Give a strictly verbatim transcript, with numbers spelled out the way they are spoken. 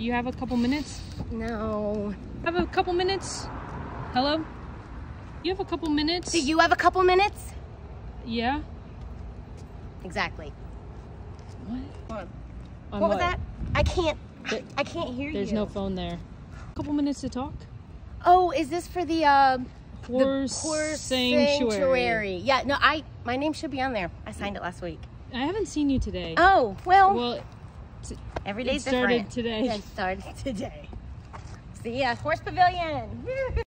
Do you have a couple minutes? No. Have a couple minutes? Hello? You have a couple minutes? Do you have a couple minutes? Yeah? Exactly. What? What, On what was that? I can't, There- I can't hear There's you. no phone there. A couple minutes to talk? Oh, is this for the, uh, Horse, the horse sanctuary. sanctuary? Yeah, no, I, my name should be on there. I signed it last week. I haven't seen you today. Oh, well, Well, every it day's started different. today. Yeah, it started today. See ya, Horse Pavilion.